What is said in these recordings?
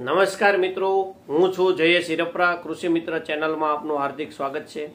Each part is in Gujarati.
નમસ્કાર મિત્રો, હું છું જયેશ હિરપરા. કૃષિ મિત્ર ચેનલમાં આપનું હાર્દિક સ્વાગત છે.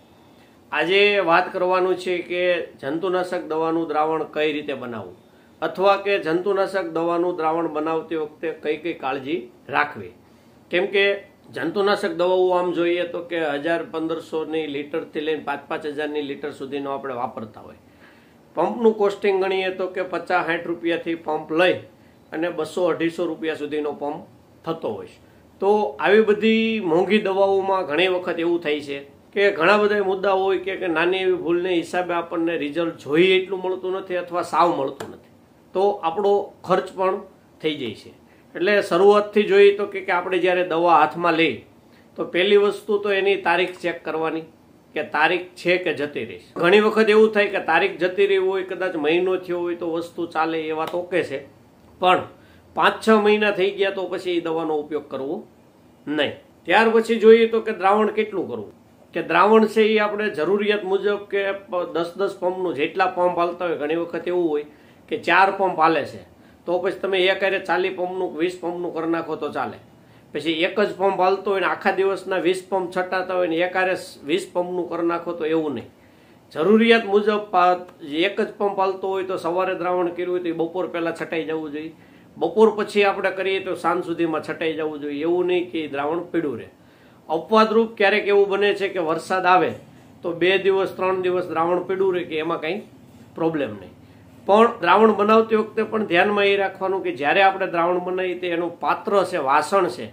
આજે વાત કરવાનું છે કે જંતુનાશક દવાનું દ્રાવણ કઈ રીતે બનાવવું, અથવા કે જંતુનાશક દવાનું દ્રાવણ બનાવતી વખતે કઈ કઈ કાળજી રાખવી. કેમ કે જંતુનાશક દવાઓ આમ જોઈએ તો કે 1000-1500ની લીટરથી લઈને 5,000-5,000ની લીટર સુધીનો આપણે વાપરતા હોય. પંપનું કોસ્ટિંગ ગણીએ તો કે 50-60 રૂપિયાથી પંપ લઈ અને 200-250 રૂપિયા સુધીનો પંપ થતો હોય. તો આવી બધી મોંઘી દવાઓમાં ઘણી વખત એવું થાય છે કે ઘણા બધા મુદ્દા હોય કે નાની એવી ભૂલને હિસાબે આપણને રિઝલ્ટ જોઈએ એટલું મળતું નથી અથવા સાવ મળતું નથી, તો આપણો ખર્ચ પણ થઈ જાય છે. એટલે શરૂઆતથી જોઈએ તો કે આપણે જ્યારે દવા હાથમાં લઈ તો પહેલી વસ્તુ તો એની તારીખ ચેક કરવાની કે તારીખ છે કે જતી રહી. ઘણી વખત એવું થાય કે તારીખ જતી રહી હોય, કદાચ મહિનો થયો હોય તો વસ્તુ ચાલે એ વાત ઓકે છે, પણ 5-6 મહિના થઈ ગયા તો પછી એ દવાનો ઉપયોગ કરવો નહીં. ત્યાર પછી જોઈએ તો કે દ્રાવણ કેટલું કરવું, કે દ્રાવણ છે એ આપણે જરૂરિયાત મુજબ કે 10-10 પંપનું જેટલા પંપ હાલતા હોય. ઘણી વખત એવું હોય કે 4 પંપ હાલે છે તો પછી તમે એક હારે 40 પંપનું 20 પંપનું કરી નાખો તો ચાલે. પછી એક જ પંપ હાલતો હોય ને આખા દિવસના 20 પંપ છટાતા હોય ને એક હારે 20 પંપનું કરી નાખો તો એવું નહીં. જરૂરિયાત મુજબ એક જ પંપ હાલતો હોય તો સવારે દ્રાવણ કર્યું હોય તો બપોર પહેલાં છટાઈ જવું જોઈએ. બપોર પછી આપણે કરીએ તો સાંજ સુધીમાં છટાઈ જવું જોઈએ. એવું નહીં કે દ્રાવણ પીળું રહે. અપવાદરૂપ ક્યારેક એવું બને છે કે વરસાદ આવે તો 2 દિવસ 3 દિવસ દ્રાવણ પીળું રહે કે એમાં કંઈ પ્રોબ્લેમ નહીં. પણ દ્રાવણ બનાવતી વખતે પણ ધ્યાનમાં એ રાખવાનું કે જ્યારે આપણે દ્રાવણ બનાવીએ તો એનું પાત્ર છે, વાસણ છે,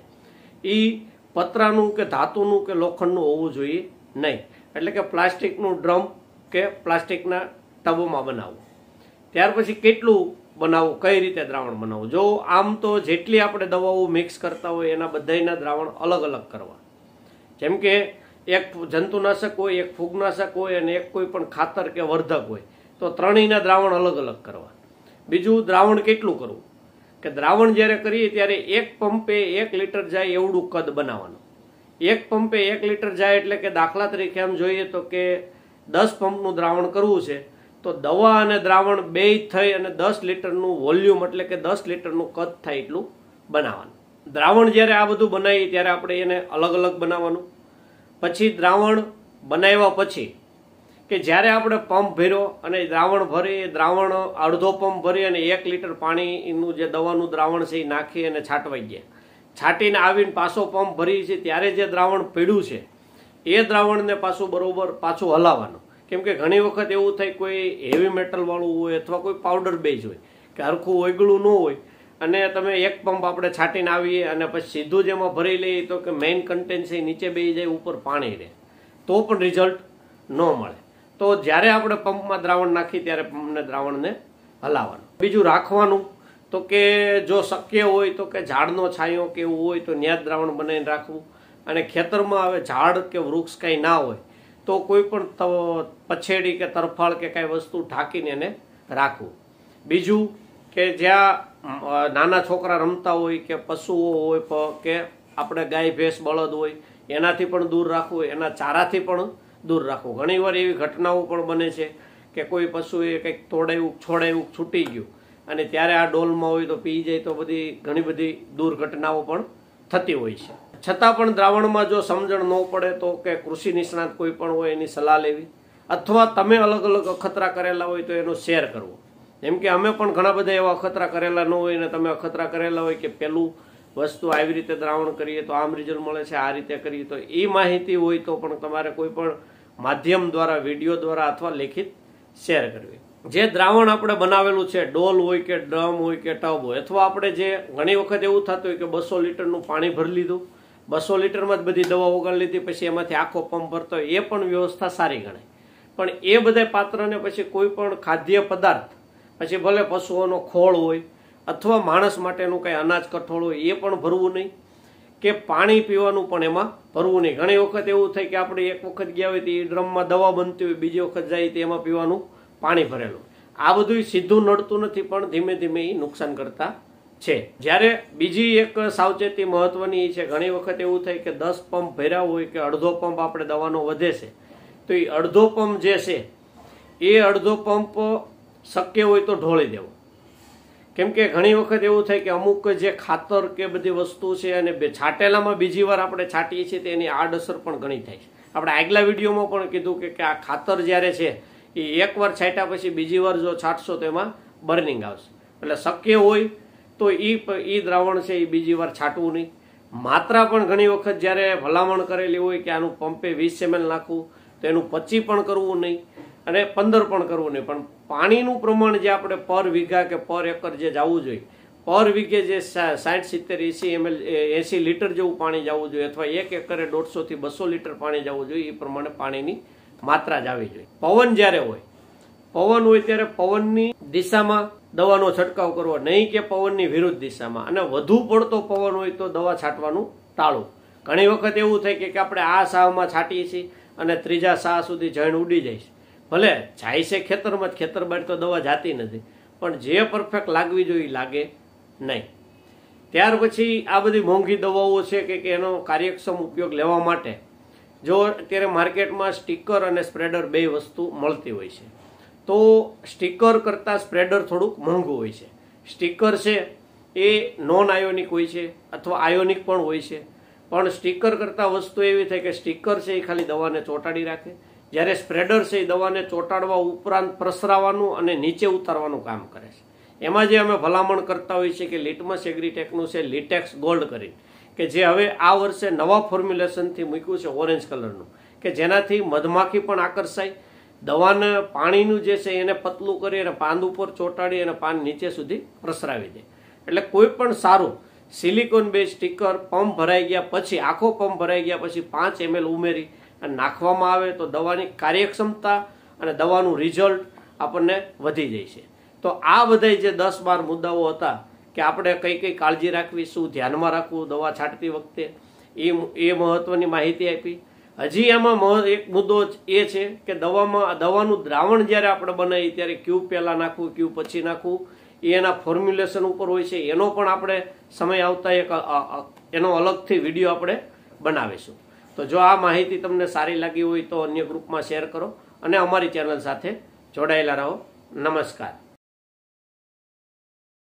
એ પતરાનું કે ધાતુનું કે લોખંડનું હોવું જોઈએ નહીં. એટલે કે પ્લાસ્ટિકનું ડ્રમ કે પ્લાસ્ટિકના ટબમાં બનાવવું. ત્યાર પછી કેટલું બનાવવું, કઈ રીતે દ્રાવણ બનાવવું. જો આમ તો જેટલી આપણે દવાઓ મિક્સ કરતા હોય એના બધાના દ્રાવણ અલગ અલગ કરવા. જેમ કે એક જંતુનાશક હોય, એક ફૂગનાશક હોય અને એક કોઈ પણ ખાતર કે વર્ધક હોય તો ત્રણેયના દ્રાવણ અલગ અલગ કરવા. બીજું દ્રાવણ કેટલું કરવું, કે દ્રાવણ જ્યારે કરીએ ત્યારે એક પંપે 1 લીટર જાય એવડું કદ બનાવવાનું. એક પંપે 1 લીટર જાય એટલે કે દાખલા તરીકે આમ જોઈએ તો કે 10 પંપનું દ્રાવણ કરવું છે તો દવા અને દ્રાવણ બે થઈ અને 10 લીટરનું વોલ્યુમ એટલે કે 10 લીટરનું કદ થાય એટલું બનાવવાનું. દ્રાવણ જ્યારે આ બધું બનાવીએ ત્યારે આપણે એને અલગ અલગ બનાવવાનું. પછી દ્રાવણ બનાવ્યા પછી કે જ્યારે આપણે પંપ ભર્યો અને દ્રાવણ ભરી, દ્રાવણ અડધો પંપ ભરી અને 1 લીટર પાણીનું જે દવાનું દ્રાવણ છે એ નાખી અને છાંટવાઈ ગયા. છાંટીને આવીને પાછો પંપ ભરી છે ત્યારે જે દ્રાવણ પીળું છે એ દ્રાવણને પાછું બરોબર પાછું હલાવવાનું. કેમ કે ઘણી વખત એવું થાય કોઈ હેવી મેટલ વાળું હોય અથવા કોઈ પાવડર બેઝ હોય કે હરખું ઓગળું ન હોય અને તમે એક પંપ આપણે છાંટીને આવીએ અને પછી સીધું જ એમાં ભરી લઈએ તો કે મેઇન કન્ટેન્ટ છે નીચે બેસી જાય, ઉપર પાણી રહે તો પણ રિઝલ્ટ ન મળે. તો જ્યારે આપણે પંપમાં દ્રાવણ નાખીએ ત્યારે પંપને દ્રાવણને હલાવવાનું. બીજું રાખવાનું તો કે જો શક્ય હોય તો કે ઝાડનો છાંયો કે એવું હોય તો ત્યાં જ દ્રાવણ બનાવીને રાખવું. અને ખેતરમાં હવે ઝાડ કે વૃક્ષ કાંઈ ના હોય તો કોઈ પણ પછેડી કે તરફાળ કે કાંઈ વસ્તુ ઢાંકીને એને રાખવું. બીજું કે જ્યાં નાના છોકરા રમતા હોય કે પશુઓ હોય કે આપણે ગાય ભેંસ બળદ હોય એનાથી પણ દૂર રાખવું, એના ચારાથી પણ દૂર રાખવું. ઘણીવાર એવી ઘટનાઓ પણ બને છે કે કોઈ પશુએ કંઈક તોડાયું, છોડાયું, છૂટી ગયું અને ત્યારે આ ડોલમાં હોય તો પી જાય તો ઘણી બધી દુર્ઘટનાઓ પણ થતી હોય છે. છતાં પણ દ્રાવણમાં જો સમજણ ન પડે તો કે કૃષિ નિષ્ણાત કોઈ પણ હોય એની સલાહ લેવી, અથવા તમે અલગ અલગ અખતરા કરેલા હોય તો એનો શેર કરવો. જેમ કે અમે પણ ઘણા બધા એવા અખતરા કરેલા ન હોય ને તમે અખતરા કરેલા હોય કે પેલું વસ્તુ આવી રીતે દ્રાવણ કરીએ તો આમ રિઝલ્ટ મળે છે, આ રીતે કરીએ તો એ માહિતી હોય તો પણ તમારે કોઈ પણ માધ્યમ દ્વારા, વિડીયો દ્વારા અથવા લેખિત શેર કરવી. જે દ્રાવણ આપણે બનાવેલું છે, ડોલ હોય કે ડ્રમ હોય કે ટબ હોય, અથવા આપણે જે ઘણી વખત એવું થતું હોય કે 200 લીટરનું પાણી ભરી લીધું, 200 લીટરમાં જ બધી દવા ઓગાળી લીધી, પછી એમાંથી આખો પંપ ભરતો હોય, એ પણ વ્યવસ્થા સારી ગણાય. પણ એ બધા પાત્રને પછી કોઈ પણ ખાદ્ય પદાર્થ, પછી ભલે પશુઓનો ખોળ હોય અથવા માણસ માટેનું કંઈ અનાજ કઠોળ હોય એ પણ ભરવું નહીં, કે પાણી પીવાનું પણ એમાં ભરવું નહીં. ઘણી વખત એવું થાય કે આપણે એક વખત ગયા હોય તો એ ડ્રમમાં દવા બનતી હોય, બીજી વખત જાય તો એમાં પીવાનું પાણી ભરેલું. આ બધું સીધું નડતું નથી પણ ધીમે ધીમે એ નુકસાન કરતા છે. જ્યારે બીજી એક સાવચેતી મહત્વની એ છે, ઘણી વખત એવું થાય કે 10 પંપ ભર્યા હોય કે અડધો પંપ આપણે દવાનો વધે છે તો એ અડધો પંપ જે છે એ અડધો પંપ શક્ય હોય તો ઢોળી દેવો. કેમ કે ઘણી વખત એવું થાય કે અમુક જે ખાતર કે બધી વસ્તુ છે અને છાંટેલામાં બીજી વાર આપણે છાંટીએ છીએ તેની આડઅસર પણ ઘણી થાય છે. આપણે આગલા વિડીયોમાં પણ કીધું કે આ ખાતર જ્યારે છે એ એકવાર છાંટ્યા પછી બીજી વાર જો છાંટશો તો એમાં બર્નિંગ આવશે. એટલે શક્ય હોય તો એ દ્રાવણ છે એ બીજી વાર છાંટવું નહીં. માત્રા પણ ઘણી વખત જ્યારે ભલામણ કરેલી હોય કે આનું પંપે 20 ml નાખવું તો એનું 25 પણ કરવું નહીં અને 15 પણ કરવું નહીં. પણ પાણીનું પ્રમાણ જે આપણે પર વીઘા કે પર એકર જે જવું જોઈએ, પર વીઘે જે 60-70-80 ml 80 લીટર જેવું પાણી જવું જોઈએ અથવા 1 એકરે 150 થી 200 લીટર પાણી જવું જોઈએ. એ પ્રમાણે પાણીની માત્રા જ આવી જોઈએ. પવન જ્યારે હોય, પવન હોય ત્યારે પવનની દિશામાં દવાનો છંટકાવ કરવો, નહીં કે પવનની વિરુદ્ધ દિશામાં. અને વધુ પડતો પવન હોય તો દવા છાંટવાનું ટાળવું. ઘણી વખત એવું થાય કે આપણે આ સાહમાં છાંટીએ છીએ અને ત્રીજા સાહ સુધી જણ ઉડી જાય છે. ભલે જાય છે ખેતરમાં જ, ખેતર બહાર તો દવા જાતી નથી, પણ જે પરફેક્ટ લાગવી જોઈએ લાગે નહીં. ત્યાર પછી આ બધી મોંઘી દવાઓ છે કે એનો કાર્યક્ષમ ઉપયોગ લેવા માટે જો અત્યારે માર્કેટમાં સ્ટીકર અને સ્પ્રેડર બે વસ્તુ મળતી હોય છે, તો સ્ટીકર કરતાં સ્પ્રેડર થોડુંક મોંઘું હોય છે. સ્ટીકર છે એ નોન આયોનિક હોય છે અથવા આયોનિક પણ હોય છે, પણ સ્ટીકર કરતાં વસ્તુ એવી થાય કે સ્ટીકર છે એ ખાલી દવાને ચોંટાડી રાખે, જ્યારે સ્પ્રેડર છે એ દવાને ચોંટાડવા ઉપરાંત પ્રસરાવાનું અને નીચે ઉતારવાનું કામ કરે છે. એમાં જે અમે ભલામણ કરતા હોઈએ છીએ કે લિટમસ એગ્રીટેકનું છે લિટેક્સ ગોલ્ડ કરી, કે જે હવે આ વર્ષે નવા ફોર્મ્યુલેશનથી મૂક્યું છે ઓરેન્જ કલરનું, કે જેનાથી મધમાખી પણ આકર્ષાય, દવાને પાણીનું જે છે એને પતલું કરી અને પાન ઉપર ચોંટાડી અને પાન નીચે સુધી પ્રસરાવી દે. એટલે કોઈ પણ સારું સિલિકોન બેઝ સ્ટીકર પંપ ભરાઈ ગયા પછી, આખો પંપ ભરાઈ ગયા પછી 5 ml ઉમેરી અને નાખવામાં આવે તો દવાની કાર્યક્ષમતા અને દવાનું રિઝલ્ટ આપણને વધી જાય છે. તો આ બધા જે 10-12 મુદ્દાઓ હતા કે આપણે કઈ કઈ કાળજી રાખવી, શું ધ્યાનમાં રાખવું દવા છાંટતી વખતે, એ મહત્વની માહિતી આપી. હજી એમાં એક મુદ્દો એ છે કે દવાનું દ્રાવણ જ્યારે આપણે બનાવીએ ત્યારે ક્યુ પહેલાં નાખવું, ક્યુ પછી નાખવું, એ એના ફોર્મ્યુલેશન ઉપર હોય છે. એનો પણ આપણે સમય આવતા એક એનો અલગથી વિડીયો આપણે બનાવીશું. તો જો આ માહિતી તમને સારી લાગી હોય તો અન્ય ગ્રુપમાં શેર કરો અને અમારી ચેનલ સાથે જોડાયેલા રહો. નમસ્કાર.